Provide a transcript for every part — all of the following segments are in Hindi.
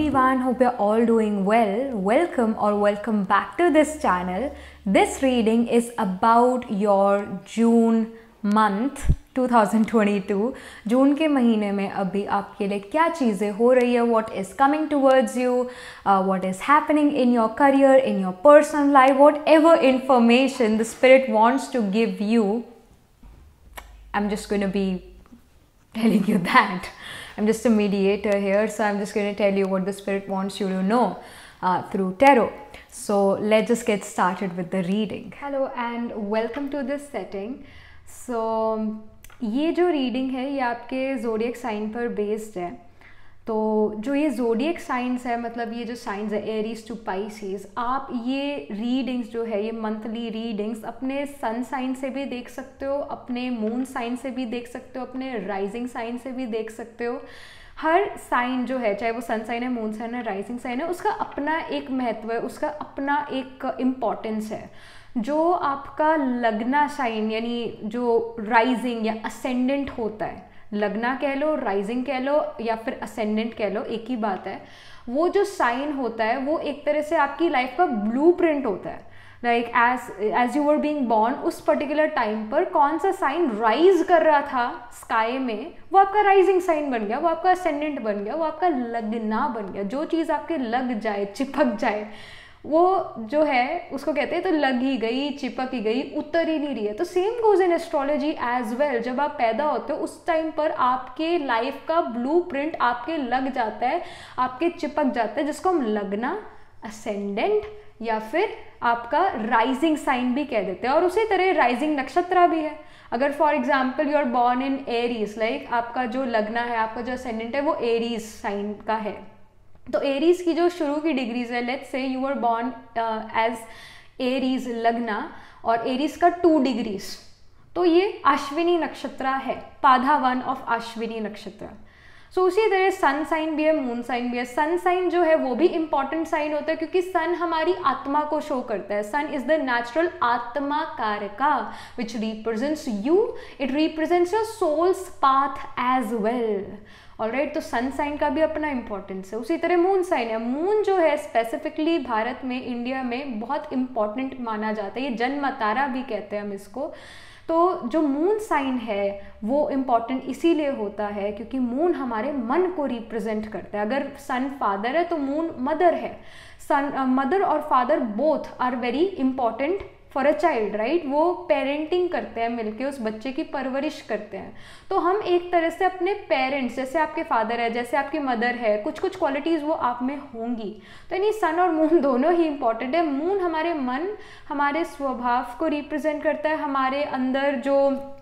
everyone, hope you're all doing well. Welcome or welcome back to this channel. This reading is about your June month 2022. जून के महीने में अभी आपके लिए क्या चीज़ें हो रही है, what is coming towards you, what is happening in your career, in your personal life, whatever information the spirit wants to give you. I'm just going to be telling you that. I'm just a mediator here, so I'm just going to tell you what the spirit wants you to know through tarot. So let's just get started with the reading. Hello and welcome to this setting. So ये जो रीडिंग है ये आपके ज़ोडिएक साइन पर बेस्ड है. तो जो ये ज़ोडिएक साइंस है, मतलब ये जो साइंस है एरीज टू पाइसेस, आप ये रीडिंग्स जो है, ये मंथली रीडिंग्स अपने सन साइन से भी देख सकते हो, अपने मून साइन से भी देख सकते हो, अपने राइजिंग साइन से भी देख सकते हो. हर साइन जो है, चाहे वो सन साइन है, मून साइन है, राइजिंग साइन है, उसका अपना एक महत्व है, उसका अपना एक इम्पॉर्टेंस है. जो आपका लग्ना साइन यानी जो राइजिंग या असेंडेंट होता है, लगना कह लो, राइजिंग कह लो या फिर असेंडेंट कह लो, एक ही बात है. वो जो साइन होता है वो एक तरह से आपकी लाइफ का ब्लूप्रिंट होता है. Like as you were being born, उस पर्टिकुलर टाइम पर कौन सा साइन राइज कर रहा था स्काई में, वो आपका राइजिंग साइन बन गया, वो आपका असेंडेंट बन गया, वो आपका लगना बन गया. जो चीज़ आपके लग जाए, चिपक जाए, वो जो है उसको कहते हैं तो लग ही गई, चिपक ही गई, उतर ही नहीं रही है. तो same goes in astrology as well. जब आप पैदा होते हो उस टाइम पर आपके लाइफ का ब्लूप्रिंट आपके लग जाता है, आपके चिपक जाता है, जिसको हम लगना, असेंडेंट या फिर आपका राइजिंग साइन भी कह देते हैं. और उसी तरह राइजिंग नक्षत्र भी है. अगर for example you are born in Aries, like आपका जो लगना है, आपका जो असेंडेंट है वो एरीज साइन का है, तो एरीज की जो शुरू की डिग्रीज है, let's say you are born as Aries लगना और एरीज का 2 डिग्रीज, तो ये अश्विनी नक्षत्र है, पाधा 1 ऑफ अश्विनी नक्षत्र. सो उसी तरह सन साइन भी है, मून साइन भी है. सन साइन जो है वो भी इंपॉर्टेंट साइन होता है क्योंकि सन हमारी आत्मा को शो करता है. सन is the natural atma karaka which represents you. It represents your soul's path as well. Alright, तो सन साइन का भी अपना इंपॉर्टेंस है. उसी तरह मून साइन है. मून जो है स्पेसिफिकली भारत में, इंडिया में बहुत इंपॉर्टेंट माना जाता है. ये जन्म तारा भी कहते हैं हम इसको. तो जो मून साइन है वो इम्पॉर्टेंट इसीलिए होता है क्योंकि मून हमारे मन को रिप्रेजेंट करता है. अगर सन फादर है तो मून मदर है. सन मदर और father both are very important for a child, right. वो पेरेंटिंग करते हैं, मिलके उस बच्चे की परवरिश करते हैं. तो हम एक तरह से अपने पेरेंट्स, जैसे आपके फादर है, जैसे आपकी मदर है, कुछ कुछ क्वालिटीज़ वो आप में होंगी. तो यानी सन और मून दोनों ही इंपॉर्टेंट है. मून हमारे मन, हमारे स्वभाव को रिप्रेजेंट करता है. हमारे अंदर जो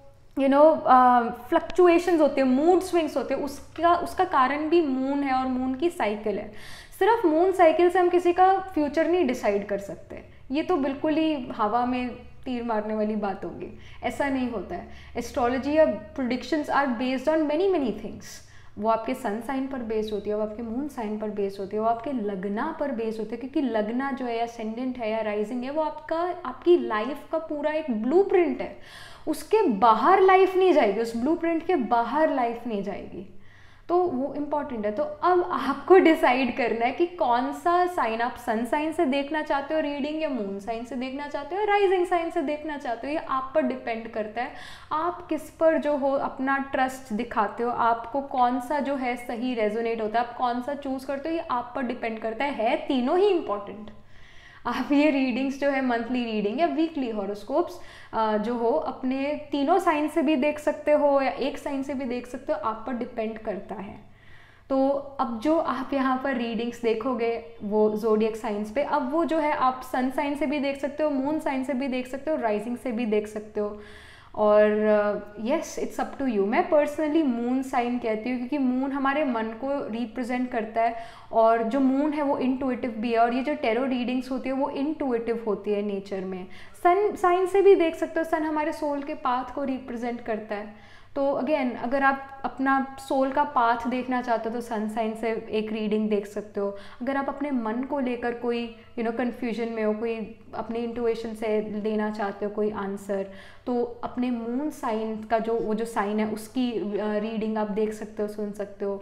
फ्लक्चुएशंस होते हैं, मूड स्विंग्स होते हैं, उसका कारण भी मून है और मून की साइकिल है. सिर्फ मून साइकिल से हम किसी का फ्यूचर नहीं डिसाइड कर सकते. ये तो बिल्कुल ही हवा में तीर मारने वाली बात होगी. ऐसा नहीं होता है. एस्ट्रोलॉजी या predictions are based on many things. वो आपके सन साइन पर बेस्ड होती है, वो आपके मून साइन पर बेस्ड होती है, वो आपके लगना पर बेस्ड होती है. क्योंकि लगना जो है या असेंडेंट है या राइजिंग है, वो आपकी लाइफ का पूरा एक ब्लूप्रिंट है. उसके बाहर लाइफ नहीं जाएगी, उस ब्लूप्रिंट के बाहर लाइफ नहीं जाएगी. तो वो इम्पॉर्टेंट है. तो अब आपको डिसाइड करना है कि कौन सा साइन आप सन साइन से देखना चाहते हो रीडिंग, या मून साइन से देखना चाहते हो, राइजिंग साइन से देखना चाहते हो. ये आप पर डिपेंड करता है. आप किस पर जो हो अपना ट्रस्ट दिखाते हो, आपको कौन सा जो है सही रेजोनेट होता है, आप कौन सा चूज करते हो, ये आप पर डिपेंड करता है तीनों ही इम्पॉर्टेंट. आप ये रीडिंग्स जो है मंथली रीडिंग या वीकली हॉरोस्कोप्स जो हो अपने तीनों साइन से भी देख सकते हो या एक साइन से भी देख सकते हो, आप पर डिपेंड करता है. तो अब जो आप यहाँ पर रीडिंग्स देखोगे वो ज़ोडिएक साइंस पे, अब वो जो है आप सन साइन से भी देख सकते हो, मून साइन से भी देख सकते हो, राइजिंग से भी देख सकते हो. और yes, it's up to you. मैं पर्सनली मून साइन कहती हूँ क्योंकि मून हमारे मन को रिप्रेजेंट करता है और जो मून है वो इंटुइटिव भी है. और ये जो टेरो रीडिंग्स होती है वो इंटुइटिव होती है नेचर में. सन साइन से भी देख सकते हो. सन हमारे सोल के पाथ को रिप्रेजेंट करता है. तो अगेन, अगर आप अपना सोल का पाथ देखना चाहते हो तो सन साइन से एक रीडिंग देख सकते हो. अगर आप अपने मन को लेकर कोई कन्फ्यूजन में हो, कोई अपने इंट्यूशन से लेना चाहते हो कोई आंसर, तो अपने मून साइन का वो जो साइन है उसकी रीडिंग आप देख सकते हो, सुन सकते हो.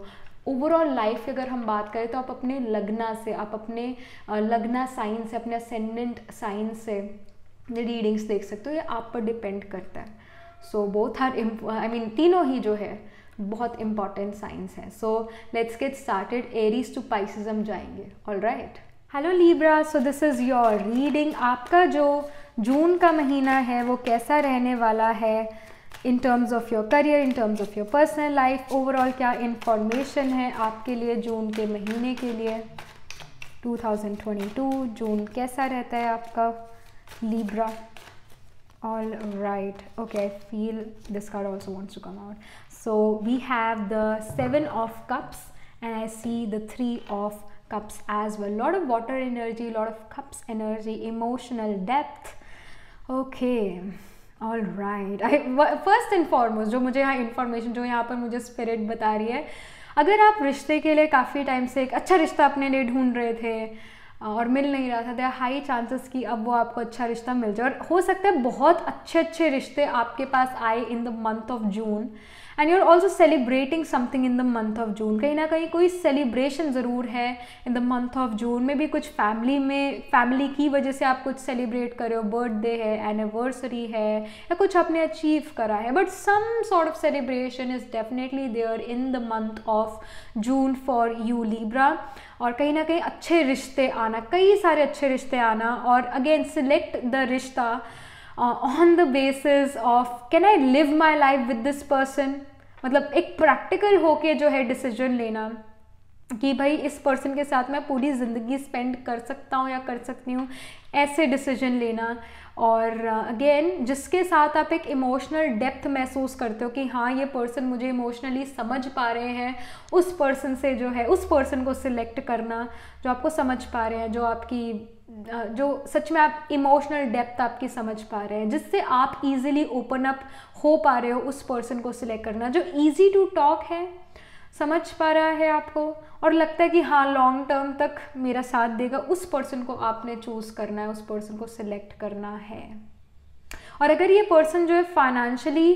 ओवरऑल लाइफ की अगर हम बात करें तो आप अपने लग्ना से, आप अपने लग्ना साइन से, अपने असेंडेंट साइन से रीडिंग्स देख सकते हो, ये आप पर डिपेंड करता है। So both are I mean तीनों ही जो है बहुत इंपॉर्टेंट साइंस हैं। So let's get started. Aries to Pisces हम जाएंगे। All right, hello Libra, so this is your reading. आपका जो जून का महीना है वो कैसा रहने वाला है in terms of your career, in terms of your personal life, overall क्या इंफॉर्मेशन है आपके लिए जून के महीने के लिए 2022। जून कैसा रहता है आपका Libra? All right, okay, I feel this card also wants to come out. So we have the 7 of cups and I see the 3 of cups as well. Lot of water energy, lot of cups energy, emotional depth. Okay, all right. First and foremost जो मुझे यहाँ information, जो यहाँ पर मुझे spirit बता रही है, अगर आप रिश्ते के लिए काफ़ी टाइम से एक अच्छा रिश्ता अपने लिए ढूंढ रहे थे और मिल नहीं रहा था, देयर हाई चांसेस कि अब वो आपको अच्छा रिश्ता मिल जाए। और हो सकता है बहुत अच्छे अच्छे रिश्ते आपके पास आए in the month of June and you are also celebrating something in the month of June. कहीं ना कहीं कोई सेलिब्रेशन ज़रूर है in the month of June में भी। कुछ फैमिली की वजह से आप कुछ सेलिब्रेट कर रहे हो, बर्थडे है, एनिवर्सरी है, या कुछ आपने अचीव करा है, but some sort of celebration is definitely there in the month of June for you Libra. और कहीं ना कहीं अच्छे रिश्ते आना, कई सारे अच्छे रिश्ते आना, और again select the rishta on the basis of can I live my life with this person. मतलब एक प्रैक्टिकल होके जो है डिसीजन लेना कि भाई इस पर्सन के साथ मैं पूरी ज़िंदगी स्पेंड कर सकता हूँ या कर सकती हूँ, ऐसे डिसीजन लेना। और अगेन जिसके साथ आप एक इमोशनल डेप्थ महसूस करते हो कि हाँ ये पर्सन मुझे इमोशनली समझ पा रहे हैं, उस पर्सन से जो है उस पर्सन को सिलेक्ट करना जो आपको समझ पा रहे हैं, जो आपकी जो सच में आप इमोशनल डेप्थ आपकी समझ पा रहे हैं, जिससे आप इजीली ओपन अप हो पा रहे हो, उस पर्सन को सिलेक्ट करना जो ईजी टू टॉक है, समझ पा रहा है आपको और लगता है कि हाँ लॉन्ग टर्म तक मेरा साथ देगा, उस पर्सन को आपने चूज़ करना है, उस पर्सन को सिलेक्ट करना है। और अगर ये पर्सन जो है फाइनेंशियली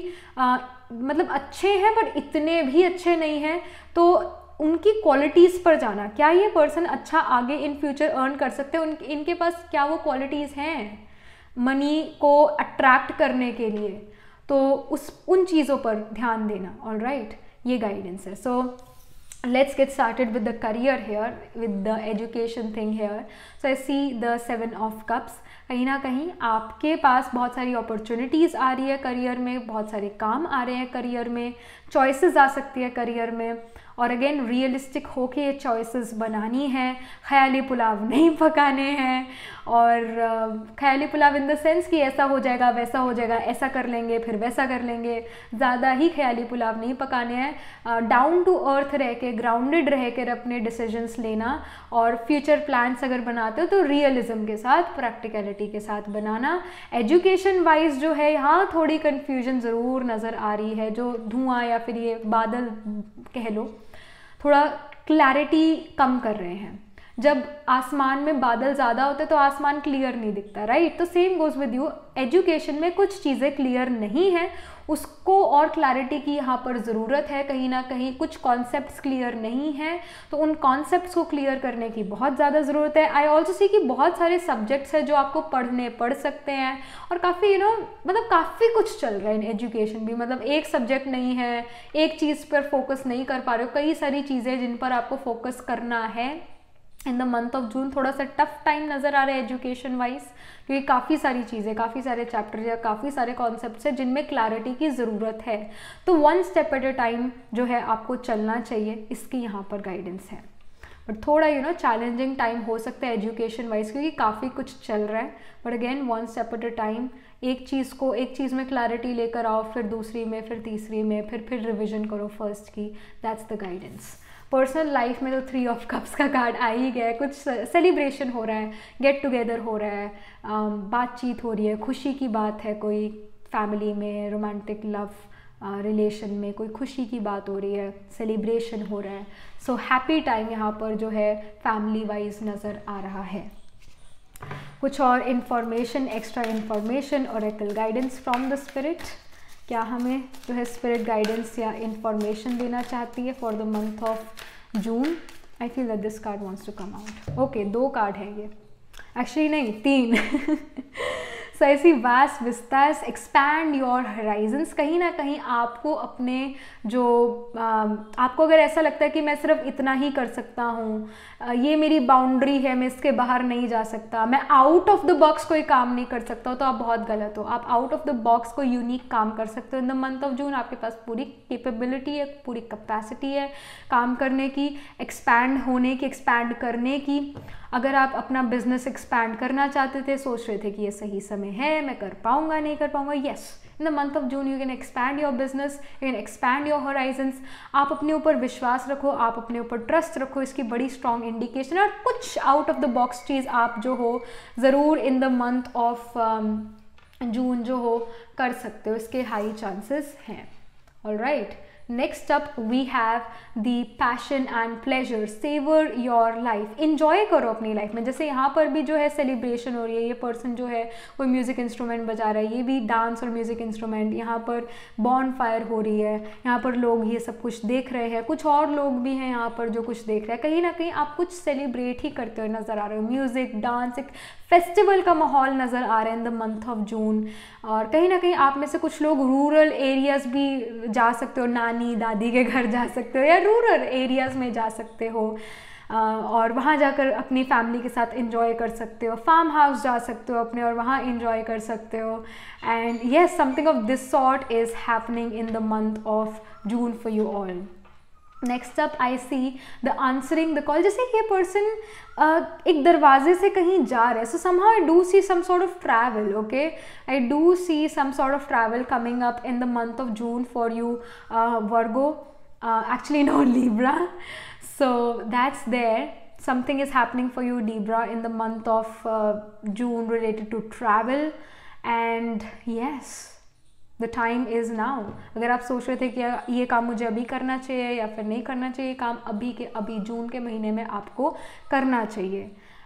मतलब अच्छे हैं बट इतने भी अच्छे नहीं हैं, तो उनकी क्वालिटीज़ पर जाना, क्या ये पर्सन अच्छा आगे इन फ्यूचर अर्न कर सकते हैं, इनके पास क्या वो क्वालिटीज़ हैं मनी को अट्रैक्ट करने के लिए, तो उन चीज़ों पर ध्यान देना। ऑल राइट, ये गाइडेंस है। सो let's get started with the career here, with the education thing here. So I see the 7 of cups. कहीं ना कहीं आपके पास बहुत सारी अपॉर्चुनिटीज़ आ रही है करियर में, बहुत सारे काम आ रहे हैं करियर में, चॉइसेस आ सकती है करियर में, और अगेन रियलिस्टिक होके ये चॉइसेस बनानी है, ख्याली पुलाव नहीं पकाने हैं। और ख्याली पुलाव इन द सेंस कि ऐसा हो जाएगा वैसा हो जाएगा, ऐसा कर लेंगे फिर वैसा कर लेंगे, ज़्यादा ही ख्याली पुलाव नहीं पकाने हैं। डाउन टू अर्थ रह के, ग्राउंडेड रह कर अपने डिसीजंस लेना, और फ्यूचर प्लान्स अगर बनाते हो तो रियलिज्म के साथ, प्रैक्टिकलिटी के साथ बनाना। एजुकेशन वाइज जो है यहाँ थोड़ी कन्फ्यूजन ज़रूर नज़र आ रही है, जो धुआं या फिर ये बादल कह लो थोड़ा क्लैरिटी कम कर रहे हैं। जब आसमान में बादल ज़्यादा होते तो आसमान क्लियर नहीं दिखता, राइट? तो same goes with you, education में कुछ चीज़ें क्लियर नहीं है, उसको और क्लैरिटी की यहाँ पर ज़रूरत है। कहीं ना कहीं कुछ कॉन्सेप्ट्स क्लियर नहीं हैं, तो उन कॉन्सेप्ट्स को क्लियर करने की बहुत ज़्यादा ज़रूरत है। आई ऑल्सो सी कि बहुत सारे सब्जेक्ट्स हैं जो आपको पढ़ सकते हैं, और काफ़ी मतलब काफ़ी कुछ चल रहा है इन एजुकेशन भी। मतलब एक सब्जेक्ट नहीं है, एक चीज़ पर फोकस नहीं कर पा रहे हो, कई सारी चीज़ें जिन पर आपको फोकस करना है। In the month of June थोड़ा सा टफ टाइम नज़र आ रहा है एजुकेशन वाइज, क्योंकि काफ़ी सारी चीज़ें, काफ़ी सारे चैप्टर या काफ़ी सारे कॉन्सेप्ट्स हैं जिनमें क्लैरिटी की ज़रूरत है। तो 1 स्टेप एट अ टाइम जो है आपको चलना चाहिए, इसकी यहाँ पर गाइडेंस है। बट थोड़ा चैलेंजिंग टाइम हो सकता है एजुकेशन वाइज, क्योंकि काफ़ी कुछ चल रहा है। But again 1 step at a time, एक चीज़ में क्लैरिटी लेकर आओ, फिर दूसरी में, फिर तीसरी में, फिर रिविजन करो फर्स्ट की। That's the guidance. Personal life में तो 3 ऑफ कप्स का कार्ड आ ही गया है। कुछ सेलिब्रेशन हो रहा है, गेट टुगेदर हो रहा है, बातचीत हो रही है, खुशी की बात है, कोई फैमिली में, रोमांटिक लव रिलेशन में कोई खुशी की बात हो रही है, सेलिब्रेशन हो रहा है। सो हैप्पी टाइम यहाँ पर जो है फैमिली वाइज नज़र आ रहा है। कुछ और information, extra information, oracle guidance from the spirit, क्या हमें जो है स्पिरिट गाइडेंस या इन्फॉर्मेशन देना चाहती है for the month of June, I feel that this card wants to come out. Okay, 2 card है ये, एक्चुअली नहीं 3. सो ऐसी vast vistas, expand your horizons. कहीं ना कहीं आपको अपने जो आपको अगर ऐसा लगता है कि मैं सिर्फ इतना ही कर सकता हूँ, ये मेरी बाउंड्री है, मैं इसके बाहर नहीं जा सकता, मैं आउट ऑफ द बॉक्स कोई काम नहीं कर सकता, तो आप बहुत गलत हो. आप आउट ऑफ द बॉक्स कोई यूनिक काम कर सकते हो in the month of June. आपके पास पूरी कैपेबिलिटी है, पूरी कैपेसिटी है काम करने की, एक्सपैंड होने की, एक्सपैंड करने की. अगर आप अपना बिजनेस एक्सपैंड करना चाहते थे, सोच रहे थे कि ये सही समय है, मैं कर पाऊंगा नहीं कर पाऊंगा, yes, in the month of June you can expand your business, you can expand your horizons. आप अपने ऊपर विश्वास रखो, आप अपने ऊपर ट्रस्ट रखो, इसकी बड़ी स्ट्रॉन्ग इंडिकेशन है. और कुछ आउट ऑफ द बॉक्स चीज़ आप जो हो ज़रूर in the month of June जो हो कर सकते हो, इसके हाई चांसेस हैं. Alright, next up we have the passion and pleasure. Savour your life, enjoy करो अपनी लाइफ में. जैसे यहाँ पर भी जो है सेलिब्रेशन हो रही है, ये पर्सन जो है कोई म्यूज़िक इंस्ट्रूमेंट बजा रहा है, ये भी डांस और म्यूज़िक इंस्ट्रूमेंट. यहाँ पर बॉन फायर हो रही है, यहाँ पर लोग ये सब कुछ देख रहे हैं, कुछ और लोग भी हैं यहाँ पर जो कुछ देख रहे हैं. कहीं ना कहीं आप कुछ सेलिब्रेट ही करते हुए नज़र आ रहे हो. म्यूज़िक, डांस, एक फेस्टिवल का माहौल नज़र आ रहा है in the month of June. और कहीं ना कहीं आप में से कुछ लोग रूरल एरियाज़ भी जा सकते हो, नानी दादी के घर जा सकते हो, या रूरल एरियाज़ में जा सकते हो और वहाँ जाकर अपनी फैमिली के साथ एंजॉय कर सकते हो. फार्म हाउस जा सकते हो अपने और वहाँ एंजॉय कर सकते हो. And yes, something of this sort is happening in the month of June for you all. Next up I see the answering the call. जैसे कि ये पर्सन एक दरवाजे से कहीं जा रहा है. So somehow I do see some sort of travel. Okay, I do see some sort of travel coming up in the month of June for you Virgo. Actually no, Libra. So that's there. Something is happening for you, Libra, in the month of June related to travel. And yes, the time is now. अगर आप सोच रहे थे कि ये काम मुझे अभी करना चाहिए या फिर नहीं करना चाहिए, काम अभी के अभी जून के महीने में आपको करना चाहिए.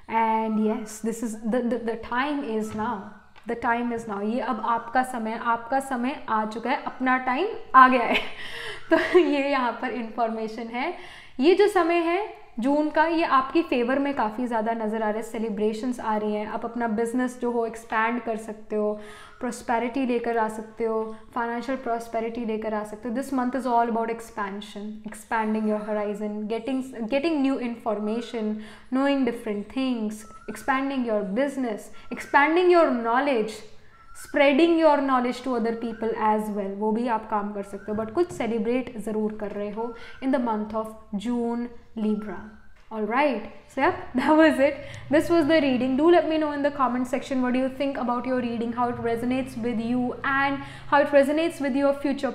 And yes, this is the time is now. The time is now. ये अब आपका समय आ चुका है, अपना टाइम आ गया है. तो ये यहाँ पर इंफॉर्मेशन है. ये जो समय है जून का, ये आपकी फेवर में काफ़ी ज़्यादा नज़र आ रहा है. सेलिब्रेशंस आ रही हैं, आप अपना बिजनेस जो हो एक्सपैंड कर सकते हो, प्रॉस्पेरिटी लेकर आ सकते हो, फाइनेंशियल प्रॉस्पेरिटी लेकर आ सकते हो. This month is all about expansion, expanding your horizon, getting new information, knowing different things, expanding your business, expanding your knowledge, spreading your knowledge to other people as well. वो भी आप काम कर सकते हो, बट कुछ सेलिब्रेट ज़रूर कर रहे हो in the month of June, Libra. Alright, so yeah, that was it. This was the reading. Do let me know in the comment section what do you think about your reading, how it resonates with you and how it resonates with your future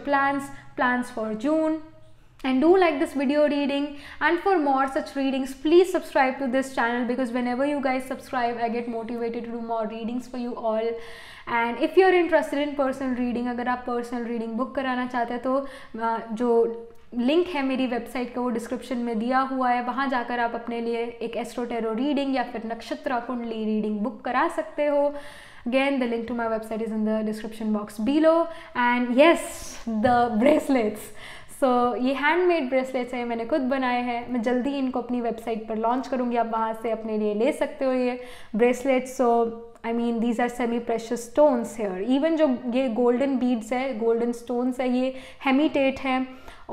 plans for June. And do like this video reading, and for more such readings please subscribe to this channel, because whenever you guys subscribe I get motivated to do more readings for you all. And if you're interested in personal reading, अगर आप personal reading book कराना चाहते हैं तो जो लिंक है मेरी वेबसाइट का वो डिस्क्रिप्शन में दिया हुआ है. वहाँ जाकर आप अपने लिए एक एस्ट्रो टैरो रीडिंग या फिर नक्षत्र कुंडली रीडिंग बुक करा सकते हो. Again, the link to my website is in the description box below. And yes, the bracelets. सो ये हैंडमेड ब्रेसलेट्स हैं, मैंने खुद बनाए हैं. मैं जल्दी इनको अपनी वेबसाइट पर लॉन्च करूँगी, आप वहाँ से अपने लिए ले सकते हो ये bracelets. So I mean these are semi precious stones here. इवन जो ये गोल्डन बीड्स है, गोल्डन स्टोन्स है, ये हेमिटेट हैं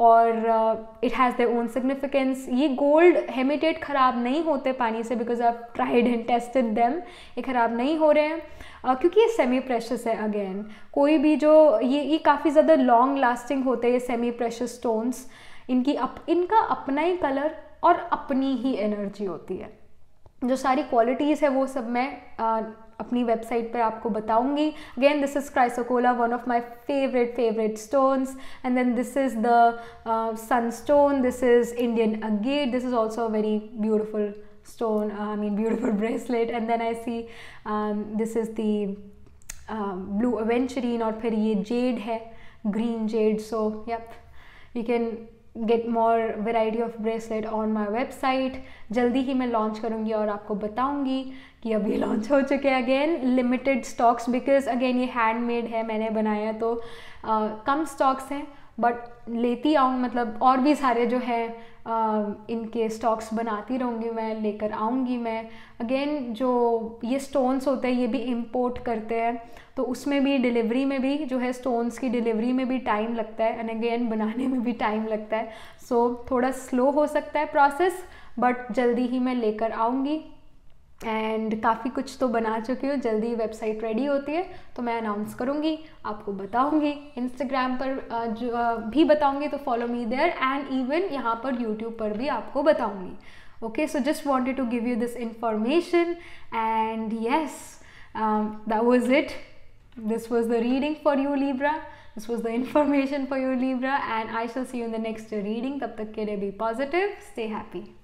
और it has their own significance. ये गोल्ड हेमिटेट ख़राब नहीं होते पानी से, because I have tried and tested them. ये ख़राब नहीं हो रहे हैं क्योंकि ये सेमी प्रेशियस है. अगेन, कोई भी जो ये काफ़ी ज़्यादा लॉन्ग लास्टिंग होते हैं ये सेमी प्रेशियस स्टोन्स. इनका अपना ही कलर और अपनी ही एनर्जी होती है. जो सारी क्वालिटीज़ है वो सब मैं अपनी वेबसाइट पे आपको बताऊंगी. Again, this is chrysocolla, one of my favourite stones. And then this is the sunstone, this is Indian agate, this is also a very beautiful stone, beautiful bracelet. And then I see this is the blue aventurine, और फिर ये jade है, green jade. So yep, you can get more variety of bracelet on my website. जल्दी ही मैं लॉन्च करूँगी और आपको बताऊँगी कि अब ये लॉन्च हो चुके हैं. Again, limited stocks, because again ये हैंडमेड है, मैंने बनाया तो कम स्टॉक्स हैं. बट लेती आऊँ, मतलब और भी सारे जो है इनके स्टॉक्स बनाती रहूँगी मैं, लेकर आऊँगी मैं। अगेन जो ये स्टोन्स होते हैं ये भी इंपोर्ट करते हैं, तो उसमें भी डिलीवरी में भी जो है स्टोन्स की डिलीवरी में भी टाइम लगता है, एंड अगेन बनाने में भी टाइम लगता है। सो थोड़ा स्लो हो सकता है प्रोसेस, बट जल्दी ही मैं लेकर आऊँगी। एंड काफ़ी कुछ तो बना चुकी हूँ, जल्दी वेबसाइट रेडी होती है तो मैं अनाउंस करूँगी, आपको बताऊँगी। इंस्टाग्राम पर जो भी बताऊँगी, तो follow me there, and even यहाँ पर यूट्यूब पर भी आपको बताऊँगी। Okay, so just wanted to give you this information, and yes, that was it. This was the reading for you, Libra. This was the information for you, Libra, and I shall see you in the next reading. तब तक के लिए be positive, stay happy.